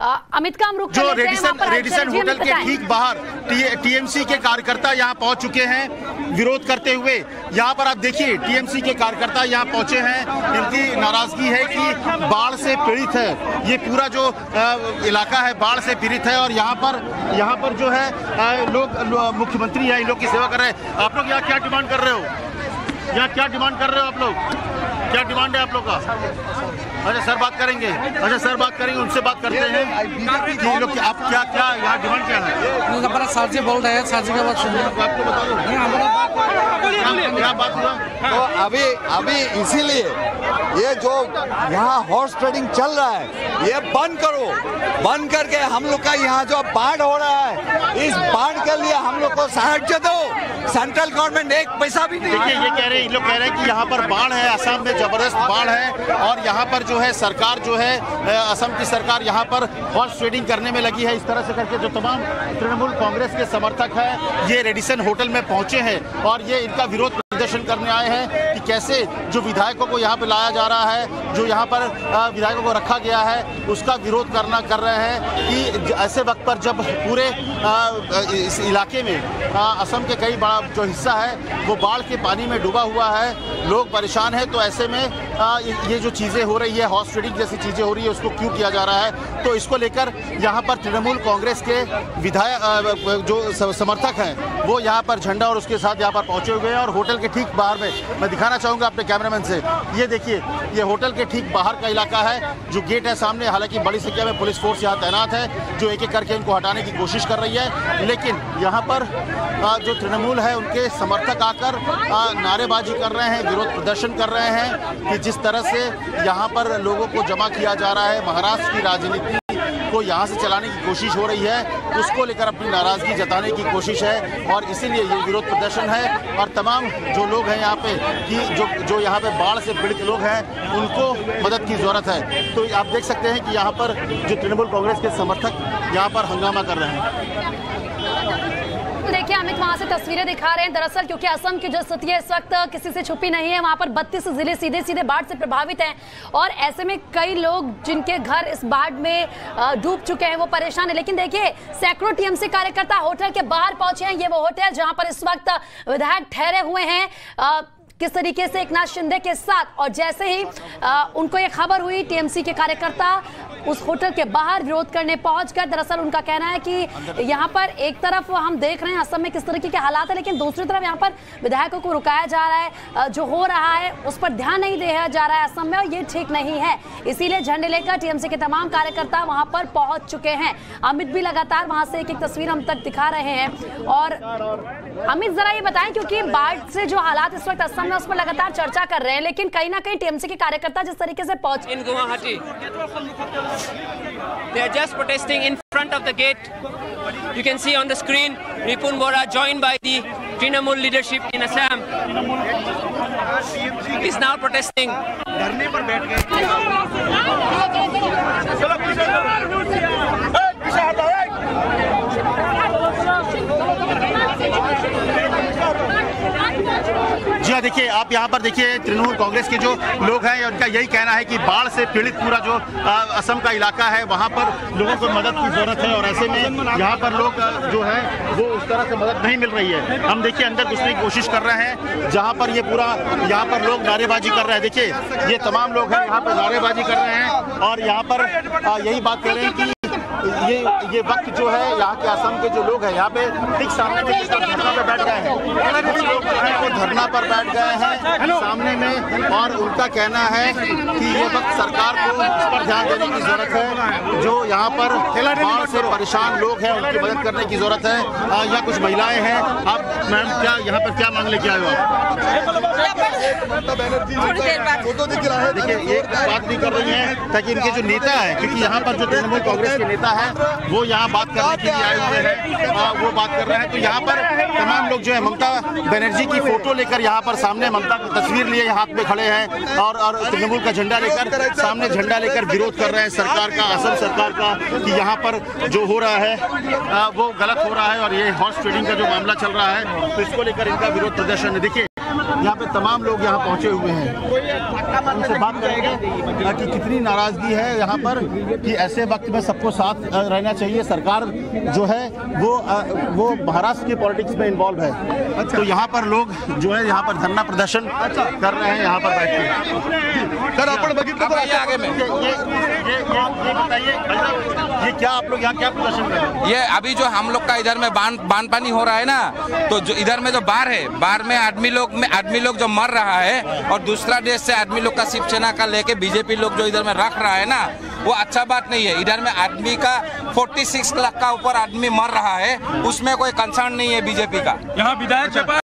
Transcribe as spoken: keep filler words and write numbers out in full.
अमित का हम रुक जो रेडिसन रेडिसन होटल के ठीक बाहर टीएमसी के कार्यकर्ता यहाँ पहुंच चुके हैं विरोध करते हुए। यहाँ पर आप देखिए टीएमसी के कार्यकर्ता यहाँ पहुंचे हैं। इनकी नाराजगी है कि बाढ़ से पीड़ित है ये पूरा जो इलाका है, बाढ़ से पीड़ित है। और यहाँ पर यहाँ पर जो है लोग मुख्यमंत्री है, इन लोग की सेवा कर रहे हैं। आप लोग यहाँ क्या डिमांड कर रहे हो? यहाँ क्या डिमांड कर रहे हो आप लोग? क्या डिमांड है आप लोग का? अच्छा सर बात करेंगे, अच्छा सर बात करेंगे, उनसे बात करते हैं कि ये लोग आप क्या क्या यहाँ डिमांड क्या है? हमारा सर जी बोल रहे हैं, सर जी का बात सुनिए। आपको बता दो क्या बात हुआ। तो अभी अभी इसीलिए ये जो यहाँ हॉर्स ट्रेडिंग चल रहा है ये बंद करो, बंद करके हम लोग का यहाँ जो बाढ़ हो रहा है इस बाढ़ के लिए हम लोग को सहायता दो। सेंट्रल गवर्नमेंट एक पैसा भी नहीं। देखिए ये कह रहे हैं, लोग कह रहे हैं कि यहाँ पर बाढ़ है, असम में जबरदस्त बाढ़ है और यहाँ पर जो है सरकार जो है असम की सरकार यहाँ पर हॉर्स ट्रेडिंग करने में लगी है। इस तरह से करके जो तमाम तृणमूल कांग्रेस के समर्थक हैं ये रेडिसन होटल में पहुंचे हैं और ये इनका विरोध प्रदर्शन करने आए हैं कि कैसे जो विधायकों को यहाँ पे लाया जा रहा है, जो यहाँ पर विधायकों को रखा गया है उसका विरोध करना कर रहे हैं कि ऐसे वक्त पर जब पूरे इस इलाके में असम के कई बड़ा जो हिस्सा है वो बाढ़ के पानी में डूबा हुआ है, लोग परेशान हैं। तो ऐसे में ये जो चीज़ें हो रही है, हॉर्स ट्रेडिंग जैसी चीज़ें हो रही है, उसको क्यों किया जा रहा है? तो इसको लेकर यहाँ पर तृणमूल कांग्रेस के विधायक जो समर्थक हैं वो यहाँ पर झंडा और उसके साथ यहाँ पर पहुँचे हुए हैं। और होटल के ठीक बाहर में मैं दिखाना चाहूँगा अपने कैमरामैन से, ये देखिए ये होटल के ठीक बाहर का इलाका है जो गेट है सामने। हालांकि बड़ी संख्या में पुलिस फोर्स यहाँ तैनात है जो एक एक करके इनको हटाने की कोशिश कर रही है, लेकिन यहाँ पर जो तृणमूल है उनके समर्थक आकर नारेबाजी कर रहे हैं, विरोध प्रदर्शन कर रहे हैं कि जिस तरह से यहाँ पर लोगों को जमा किया जा रहा है, महाराष्ट्र की राजनीति को यहाँ से चलाने की कोशिश हो रही है, उसको लेकर अपनी नाराजगी जताने की कोशिश है। और इसीलिए ये विरोध प्रदर्शन है। और तमाम जो लोग हैं यहाँ पे कि जो जो यहाँ पे बाढ़ से पीड़ित लोग हैं उनको मदद की ज़रूरत है। तो आप देख सकते हैं कि यहाँ पर जो तृणमूल कांग्रेस के समर्थक यहाँ पर हंगामा कर रहे हैं। देखिए अमित वहां से तस्वीरें दिखा रहे हैं। दरअसल क्योंकि असम की जो स्थिति है इस वक्त किसी से छुपी नहीं है, वहां पर बत्तीस जिले सीधे सीधे बाढ़ से प्रभावित हैं और ऐसे में कई लोग जिनके घर इस बाढ़ में डूब चुके हैं वो परेशान है। लेकिन देखिए सैकड़ों टीएमसी कार्यकर्ता होटल के बाहर पहुंचे हैं। ये वो होटल जहां पर इस वक्त विधायक ठहरे हुए हैं आ, किस तरीके से एकनाथ शिंदे के साथ। और जैसे ही आ, उनको ये खबर हुई टीएमसी के कार्यकर्ता उस होटल के बाहर विरोध करने पहुंच गए। दरअसल उनका कहना है कि यहाँ पर एक तरफ हम देख रहे हैं असम में किस तरीके के हालात है, लेकिन दूसरी तरफ यहाँ पर विधायकों को रुकाया जा रहा है, जो हो रहा है उस पर ध्यान नहीं दिया जा रहा है असम में और ये ठीक नहीं है। इसीलिए झंडे लेकर टीएमसी के तमाम कार्यकर्ता वहां पर पहुंच चुके हैं। अमित भी लगातार वहां से एक एक तस्वीर हम तक दिखा रहे हैं। और अमित जरा ये बताएं, क्योंकि बाढ़ से जो हालात इस वक्त असम में उस पर लगातार चर्चा कर रहे हैं, लेकिन कहीं ना कहीं टीएमसी के कार्यकर्ता जिस तरीके से पहुंच इन Guwahati they are just protesting in front of the gate. You can see on the screen Ripun Bora joined by the Trinamool leadership in Assam is now protesting. धरने पर बैठ गए। जी हाँ, देखिए आप यहाँ पर देखिए तृणमूल कांग्रेस के जो लोग हैं उनका यही कहना है कि बाढ़ से पीड़ित पूरा जो असम का इलाका है वहाँ पर लोगों को मदद की जरूरत है और ऐसे में यहाँ पर लोग जो है वो उस तरह से मदद नहीं मिल रही है। हम देखिए अंदर घुसने की कोशिश कर रहे हैं जहाँ पर ये पूरा यहाँ पर लोग नारेबाजी कर रहे हैं। देखिए ये तमाम लोग हैं यहाँ पर नारेबाजी कर रहे हैं और यहाँ पर यही बात कर रहे हैं कि ये ये वक्त जो है यहाँ के असम के जो लोग हैं यहाँ पे ठीक सामने में धरना पर बैठ गए हैं, कुछ लोग वो धरना पर बैठ गए हैं सामने में और उनका कहना है कि ये वक्त सरकार को इस पर ध्यान देने की जरूरत है। जो यहाँ पर बाढ़ से परेशान लोग हैं उनकी मदद करने की जरूरत है। यहाँ कुछ महिलाएं हैं। आप मैम क्या यहाँ पर क्या मांग लेके आए हो आप? देखिए एक बात नहीं कर रही है ताकि इनके जो नेता है, क्योंकि यहाँ पर जो तृणमूल कांग्रेस के नेता है वो यहाँ बात करने के लिए आए हुए हैं, वो बात कर रहे हैं। तो यहाँ पर तमाम लोग जो है ममता बनर्जी की फोटो लेकर यहाँ पर सामने ममता की तस्वीर लिए हाथ में खड़े हैं और और तृणमूल का झंडा लेकर सामने झंडा लेकर विरोध कर रहे हैं सरकार का, असम सरकार का, कि यहाँ पर जो हो रहा है वो गलत हो रहा है और ये हॉर्स ट्रेडिंग का जो मामला चल रहा है तो इसको लेकर इनका विरोध प्रदर्शन है। देखिए यहाँ पे तमाम लोग यहाँ पहुँचे हुए हैं। उनसे बात करेंगे कि कितनी नाराजगी है यहाँ पर, कि ऐसे वक्त में सबको साथ रहना चाहिए। सरकार जो है वो वो महाराष्ट्र की पॉलिटिक्स में इन्वॉल्व है। अच्छा। तो यहाँ पर लोग जो है यहाँ पर धरना प्रदर्शन अच्छा। कर रहे हैं यहाँ पर बैठ के। सर अपन बगीचे तो आगे में ये ये ये ये बताइए ये क्या आप लोग यहाँ क्या प्रदर्शन कर रहे हैं? ये अभी जो हम लोग का इधर में बांध बांध पानी हो रहा है ना, तो जो इधर में जो बाढ़ है, बाढ़ में आदमी लोग में आदमी लोग जो मर रहा है और दूसरा देश से आदमी लोग का शिवसेना का लेके बीजेपी लोग जो इधर में रख रहा है ना, वो अच्छा बात नहीं है। इधर में आदमी का छियालीस लाख का ऊपर आदमी मर रहा है, उसमें कोई कंसर्न नहीं है बीजेपी का। यहाँ विधायक